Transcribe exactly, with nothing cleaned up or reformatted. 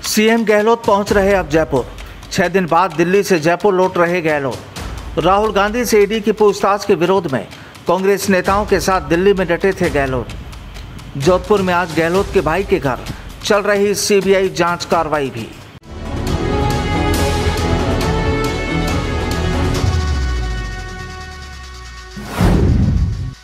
CM Gehlot पहुंच रहे अब जयपुर। छह दिन बाद दिल्ली से जयपुर लौट रहे गहलोत। राहुल गांधी से ईडी की पूछताछ के विरोध में कांग्रेस नेताओं के साथ दिल्ली में डटे थे गहलोत। जोधपुर में आज गहलोत के भाई के घर चल रही सीबीआई जांच कार्रवाई भी।